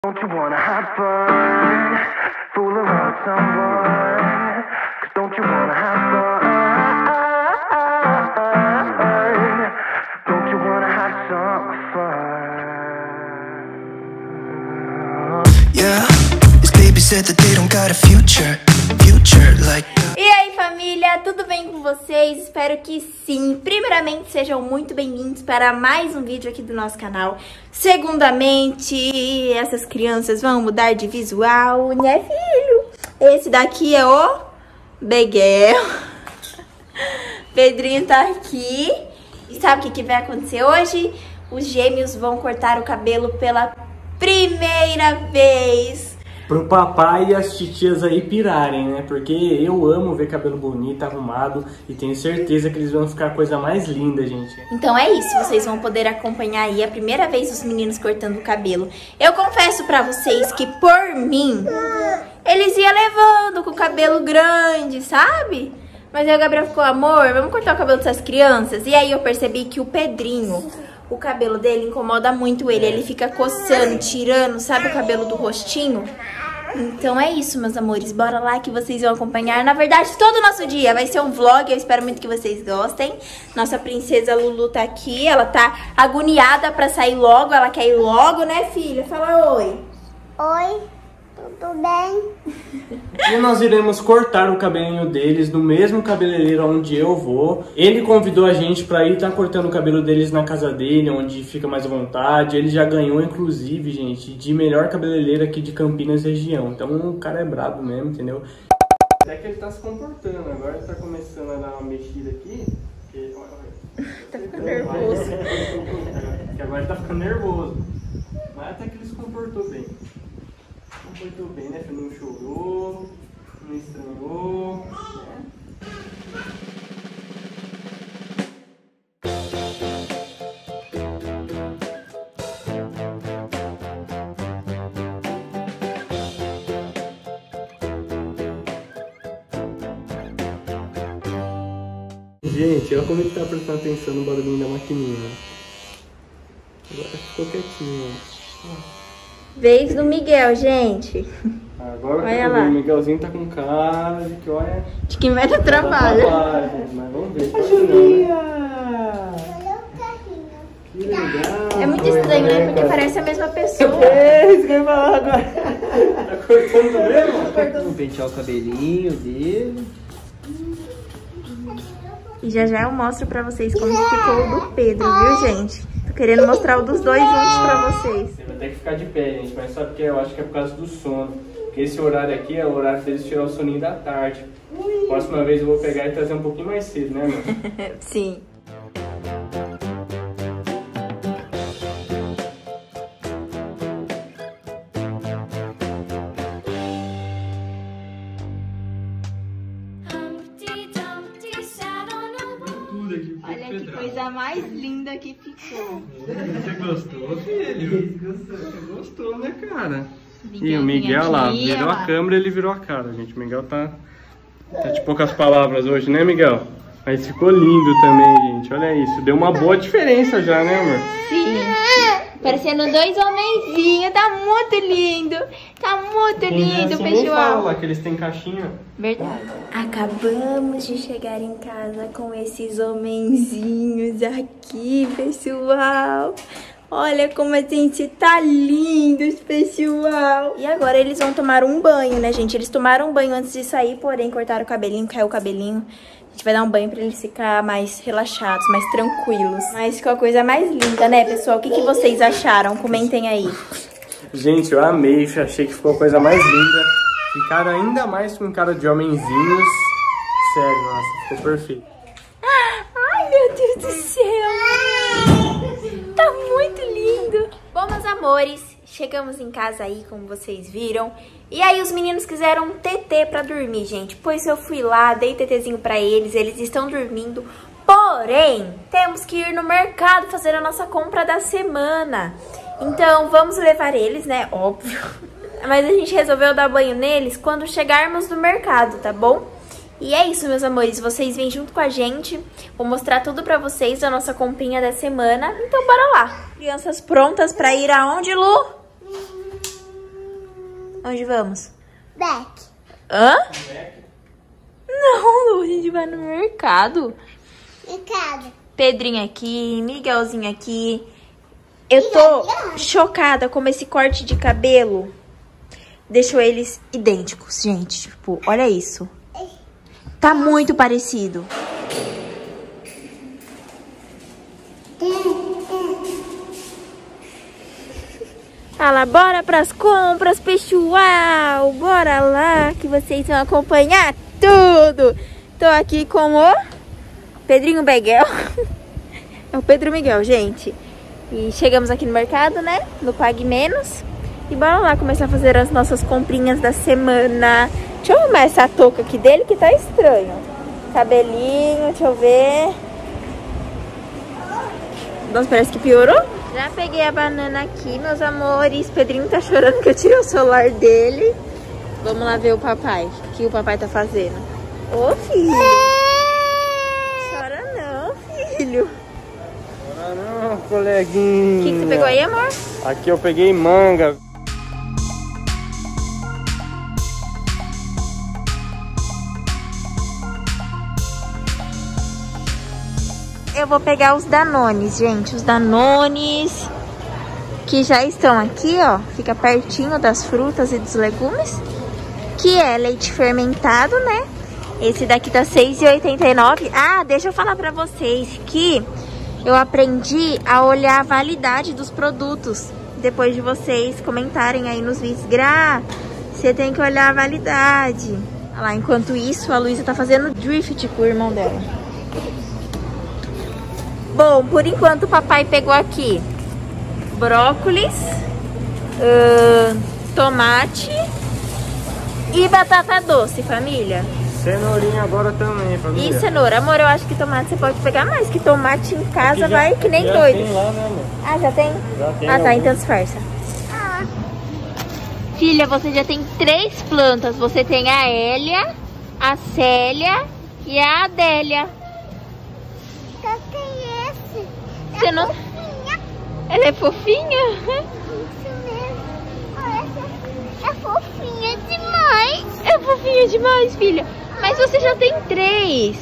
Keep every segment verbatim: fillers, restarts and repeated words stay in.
Don't you wanna have fun, fool around someone? Cause don't you wanna have fun? Don't you wanna have some fun? Yeah, this baby said that they don't got a future, future like that. E aí, família, tudo bem com vocês? Espero que sim. Primeiramente, sejam muito bem-vindos para mais um vídeo aqui do nosso canal. Segundamente, essas crianças vão mudar de visual, né, filho? Esse daqui é o Miguel. Pedrinho tá aqui. E sabe o que, que vai acontecer hoje? Os gêmeos vão cortar o cabelo pela primeira vez. Pro papai e as titias aí pirarem, né? Porque eu amo ver cabelo bonito, arrumado. E tenho certeza que eles vão ficar a coisa mais linda, gente. Então é isso, vocês vão poder acompanhar aí a primeira vez os meninos cortando o cabelo. Eu confesso pra vocês que por mim, eles iam levando com o cabelo grande, sabe? Mas aí o Gabriel ficou, amor, vamos cortar o cabelo dessas crianças? E aí eu percebi que o Pedrinho, o cabelo dele incomoda muito ele. Ele fica coçando, tirando, sabe o cabelo do rostinho? Então é isso, meus amores, bora lá que vocês vão acompanhar, na verdade, todo o nosso dia. Vai ser um vlog, eu espero muito que vocês gostem. Nossa princesa Lulu tá aqui, ela tá agoniada pra sair logo, ela quer ir logo, né, filha? Fala oi. Oi, tudo bem? E nós iremos cortar o cabelinho deles no mesmo cabeleireiro onde eu vou. Ele convidou a gente pra ir estar tá cortando o cabelo deles na casa dele, onde fica mais à vontade. Ele já ganhou, inclusive, gente, de melhor cabeleireiro aqui de Campinas região. Então o cara é brabo mesmo, entendeu? Até que ele tá se comportando, agora ele tá começando a dar uma mexida aqui. Porque, olha, olha. Tá ficando nervoso. Que agora ele tá ficando nervoso. Mas até que ele se comportou bem. Comportou bem, né? Não chorou, não estranhou, né? Gente, olha como ele tá prestando atenção no barulhinho da maquininha. Agora ficou quietinho, ó. Vez do Miguel, gente. Agora olha que lá. O Miguelzinho tá com cara de que, olha... De quem vai dar trabalho. trabalho, gente, mas vamos ver. Pode não, né? Que legal. É muito estranho, né? Porque parece a mesma pessoa. É, isso que eu ia falar agora. Tá cortando mesmo? Vamos pentear o cabelinho dele. E já já eu mostro pra vocês como que ficou o do Pedro, viu, gente? Tô querendo mostrar o dos dois juntos pra vocês. Você vai ter que ficar de pé, gente, mas sabe que eu acho que é por causa do sono. Porque esse horário aqui é o horário deles tirar o soninho da tarde. Próxima vez eu vou pegar e trazer um pouquinho mais cedo, né, amor? Sim. Olha que coisa mais linda que ficou. Você gostou, filho? Você gostou, né, cara? Miguel, E o Miguel lá, aqui, virou lá. a câmera, ele virou a cara, gente. O Miguel tá, tá de poucas palavras hoje, né, Miguel? Mas ficou lindo também, gente. Olha isso, deu uma boa diferença já, né, amor? Sim. Parecendo dois homenzinhos, tá muito lindo. Tá muito lindo, Assim, nem fala pessoal. lá que eles têm caixinha. Verdade. Acabamos de chegar em casa com esses homenzinhos aqui, pessoal. Olha como a gente tá lindos, pessoal. E agora eles vão tomar um banho, né, gente? Eles tomaram um banho antes de sair, porém cortaram o cabelinho, caiu o cabelinho. A gente vai dar um banho pra eles ficar mais relaxados, mais tranquilos. Mas ficou a coisa mais linda, né, pessoal? O que, que vocês acharam? Comentem aí. Gente, eu amei, achei que ficou a coisa mais linda. Ficaram ainda mais com cara de homenzinhos. Sério, nossa, ficou perfeito. Ai, meu Deus do céu! Tá muito lindo! Bom, meus amores, chegamos em casa aí, como vocês viram. E aí os meninos quiseram um tetê pra dormir, gente. Pois eu fui lá, dei tetezinho pra eles, eles estão dormindo. Porém, temos que ir no mercado fazer a nossa compra da semana. Então, vamos levar eles, né? Óbvio. Mas a gente resolveu dar banho neles quando chegarmos no mercado, tá bom? E é isso, meus amores, vocês vêm junto com a gente, vou mostrar tudo pra vocês da nossa comprinha da semana, então bora lá. Crianças prontas pra ir aonde, Lu? Onde vamos? Back. Hã? Não, Lu, a gente vai no mercado. Mercado. Pedrinho aqui, Miguelzinho aqui. Eu tô chocada como esse corte de cabelo deixou eles idênticos, gente. Tipo, olha isso. Tá muito parecido. Fala, bora pras compras, pessoal. Bora lá que vocês vão acompanhar tudo. Tô aqui com o Pedrinho Miguel. É o Pedro Miguel, gente. E chegamos aqui no mercado, né? No Pague Menos. E bora lá começar a fazer as nossas comprinhas da semana. Deixa eu arrumar essa touca aqui dele que tá estranho. Cabelinho, deixa eu ver. Nossa, parece que piorou. Já peguei a banana aqui, meus amores. Pedrinho tá chorando que eu tirei o celular dele. Vamos lá ver o papai. O que o papai tá fazendo? Ô, filho. Chora não, filho. Chora não, coleguinha. O que, que você pegou aí, amor? Aqui eu peguei manga. Eu vou pegar os Danones, gente. Os Danones que já estão aqui, ó. Fica pertinho das frutas e dos legumes. Que é leite fermentado, né? Esse daqui tá seis reais e oitenta e nove centavos. Ah, deixa eu falar pra vocês que eu aprendi a olhar a validade dos produtos. Depois de vocês comentarem aí nos vídeos. Gra, você tem que olhar a validade. Olha lá, enquanto isso, a Luísa tá fazendo drift com o irmão dela. Bom, por enquanto o papai pegou aqui brócolis, uh, tomate e batata doce, família. Cenourinha agora também, família. E cenoura. Amor, eu acho que tomate você pode pegar mais, que tomate em casa já, vai que nem já doido. Tem lá, né, amor? Ah, já tem? Já tem. Ah, tá, algum. então disfarça. Ah, Filha, você já tem três plantas. Você tem a Hélia, a Célia e a Adélia. só tem esse. Você É não... fofinha. Ela é fofinha? Isso mesmo. Olha, essa é fofinha demais. É fofinha demais, filha. Mas você já tem três.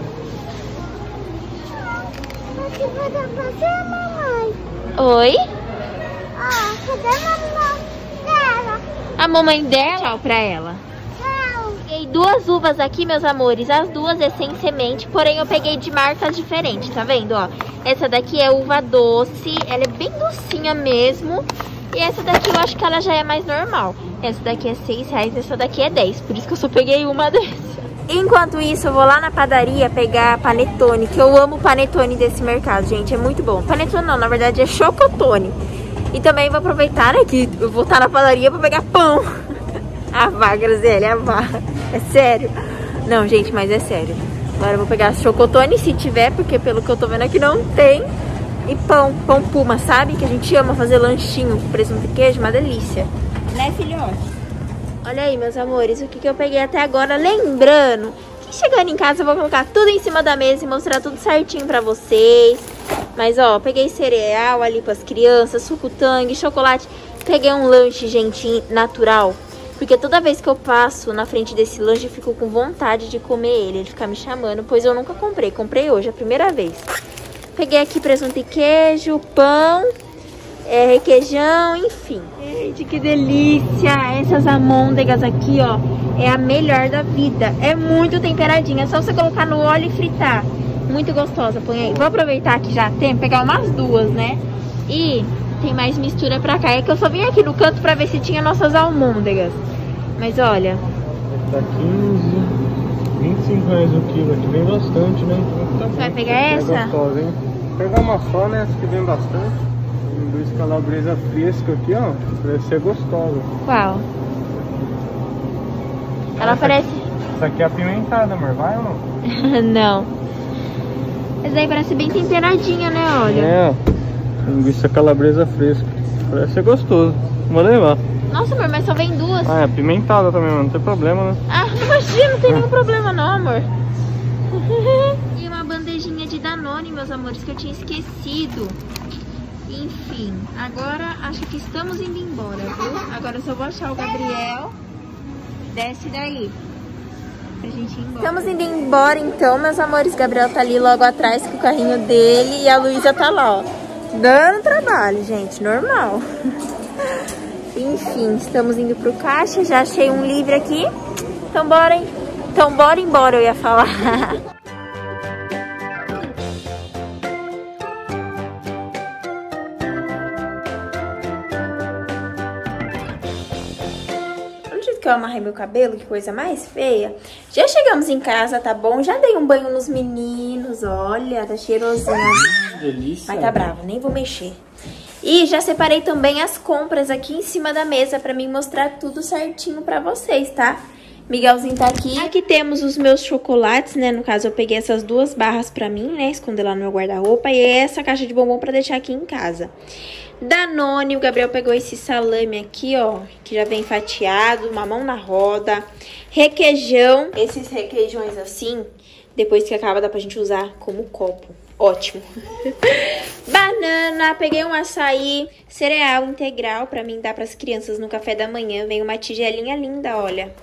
Você vai dar pra você, mamãe? Oi? Ah, cadê a mamãe dela? A mamãe dela? Tchau pra ela. Tchau. Peguei duas uvas aqui, meus amores. As duas é sem semente, porém eu peguei de marcas diferentes, tá vendo? Ó, essa daqui é uva doce, ela é bem docinha mesmo. E essa daqui eu acho que ela já é mais normal. Essa daqui é seis reais, essa daqui é dez. Por isso que eu só peguei uma dessa. Enquanto isso, eu vou lá na padaria pegar panetone, que eu amo panetone desse mercado, gente. É muito bom. Panetone não, na verdade é chocotone. E também vou aproveitar, né, que eu vou estar na padaria pra pegar pão. A vá, Graziele, a vá. É sério. Não, gente, mas é sério. Agora eu vou pegar chocotone, se tiver, porque pelo que eu tô vendo aqui não tem. E pão, pão puma, sabe? Que a gente ama fazer lanchinho com presunto e queijo, uma delícia. Né, filhote? Olha aí, meus amores, o que, que eu peguei até agora. Lembrando que chegando em casa eu vou colocar tudo em cima da mesa e mostrar tudo certinho pra vocês. Mas, ó, peguei cereal ali pras crianças, suco tangue, chocolate. Peguei um lanche, gente, natural. Porque toda vez que eu passo na frente desse lanche, eu fico com vontade de comer ele. Ele fica me chamando, pois eu nunca comprei. Comprei hoje, a primeira vez. Peguei aqui presunto e queijo, pão, é, requeijão, enfim. Gente, que delícia! Essas amôndegas aqui, ó, é a melhor da vida. É muito temperadinha, é só você colocar no óleo e fritar. Muito gostosa, põe aí. Vou aproveitar que já tem, pegar umas duas, né? E tem mais mistura pra cá. É que eu só vim aqui no canto pra ver se tinha nossas almôndegas. Mas olha... Tá quinze, vinte e cinco reais o quilo aqui, vem bastante, né? Tá Você vai bom. pegar É essa? gostosa, hein? Vou pegar uma só, né? Essa que vem bastante. Linguiça calabresa fresca aqui, ó. Parece ser gostosa. Qual? Ela Essa parece... Essa aqui é apimentada, amor. Vai ou não? Não. Essa daí parece bem temperadinha, né? Olha. É, ó. Linguiça calabresa fresca. Parece ser gostoso. Vou levar. Nossa, amor, mas só vem duas. Ah, é apimentada também, mano. Não tem problema, né? Ah, imagina, não tem nenhum problema não, amor. E uma bandejinha de Danone, meus amores, que eu tinha esquecido. Enfim, agora acho que estamos indo embora, viu? Agora eu só vou achar o Gabriel. Desce daí. Pra gente ir embora. Estamos indo embora então, meus amores. Gabriel tá ali logo atrás com o carrinho dele. E a Luísa tá lá, ó. Dando trabalho, gente. Normal. Enfim, estamos indo pro caixa. Já achei um livro aqui. Então bora, hein? Então bora embora, eu ia falar. Que eu amarrei meu cabelo, que coisa mais feia. Já chegamos em casa, tá bom? Já dei um banho nos meninos, olha, tá cheirosinho. Delícia. Mas tá bravo, nem vou mexer. E já separei também as compras aqui em cima da mesa pra mim mostrar tudo certinho pra vocês, tá? Miguelzinho tá aqui. Aqui temos os meus chocolates, né? No caso, eu peguei essas duas barras pra mim, né? Esconder lá no meu guarda-roupa. E essa caixa de bombom pra deixar aqui em casa. Danone, o Gabriel pegou esse salame aqui, ó, que já vem fatiado, mamão na roda, requeijão, esses requeijões assim, depois que acaba dá pra gente usar como copo, ótimo. Banana, peguei um açaí, cereal integral pra mim dar pras crianças no café da manhã, vem uma tigelinha linda, olha.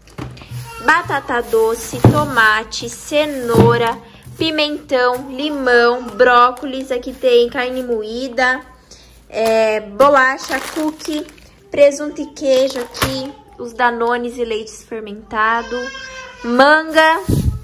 Batata doce, tomate, cenoura, pimentão, limão, brócolis, aqui tem carne moída. É, bolacha, cookie, presunto e queijo aqui, os danones e leites fermentado, manga,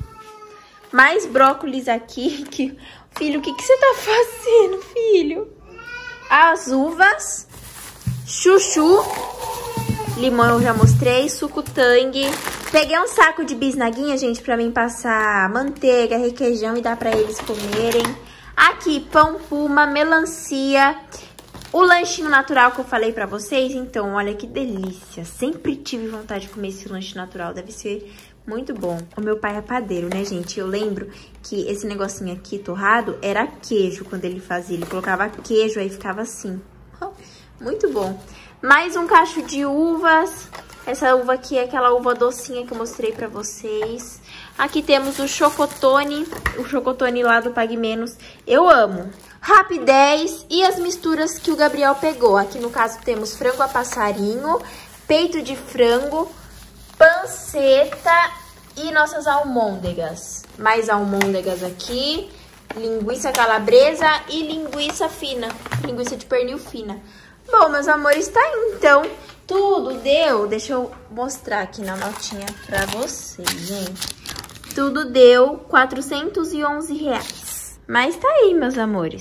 mais brócolis aqui. Que, filho, o que, que você tá fazendo, filho? As uvas, chuchu, limão eu já mostrei, suco tangue. Peguei um saco de bisnaguinha, gente, pra mim passar manteiga, requeijão e dar pra eles comerem. Aqui, pão puma, melancia. O lanchinho natural que eu falei pra vocês, então, olha que delícia. Sempre tive vontade de comer esse lanche natural, deve ser muito bom. O meu pai é padeiro, né, gente? Eu lembro que esse negocinho aqui, torrado, era queijo quando ele fazia. Ele colocava queijo, aí ficava assim. Muito bom. Mais um cacho de uvas. Essa uva aqui é aquela uva docinha que eu mostrei pra vocês. Aqui temos o chocotone, o chocotone lá do Pague Menos. Eu amo. Rapidez e as misturas que o Gabriel pegou. Aqui no caso temos frango a passarinho, peito de frango, panceta e nossas almôndegas. Mais almôndegas aqui, linguiça calabresa e linguiça fina, linguiça de pernil fina. Bom, meus amores, tá aí então. Tudo deu, deixa eu mostrar aqui na notinha pra vocês, gente. Tudo deu quatrocentos e onze reais. Mas tá aí, meus amores.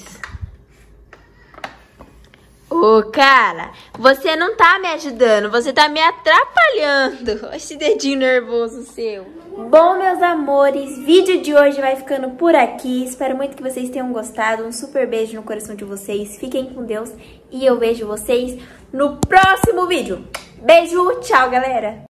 Ô, cara, você não tá me ajudando, você tá me atrapalhando. Esse dedinho nervoso seu. Bom, meus amores, vídeo de hoje vai ficando por aqui. Espero muito que vocês tenham gostado. Um super beijo no coração de vocês. Fiquem com Deus e eu vejo vocês no próximo vídeo. Beijo, tchau, galera.